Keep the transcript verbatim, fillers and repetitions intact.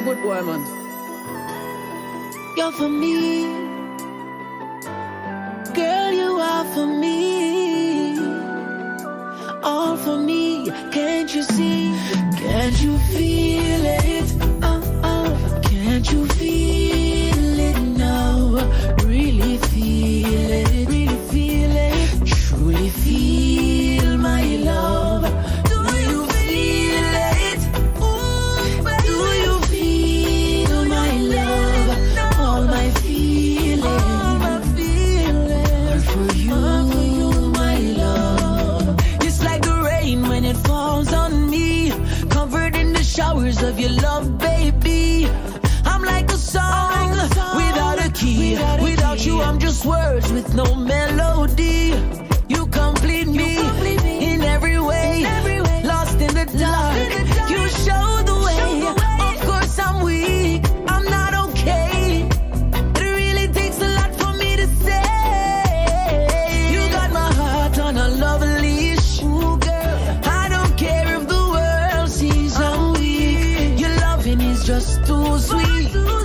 A good boy, man. You're for me, girl, you are for me, all for me. Can't you see? Can't you feel it? Oh, oh. Can't you feel it now? Really feel it, really feel it, truly feel my love. Do you feel it? Ooh, do you feel my love? All my feelings, all my feelings are for you, my love. It's like the rain when it falls on me, covered in the showers of your love, baby. I'm like a song, like a song without a key. Without, a without key. You, I'm just words with no melody. You complete me, you complete me in, every way, in every way. Lost in the dark, in the dark. You show the way. Show the way. Of course I'm weak, I'm not okay. It really takes a lot for me to say. You got my heart on a love leash. Ooh, girl, I don't care if the world sees I'm weak. Your loving is just too sweet.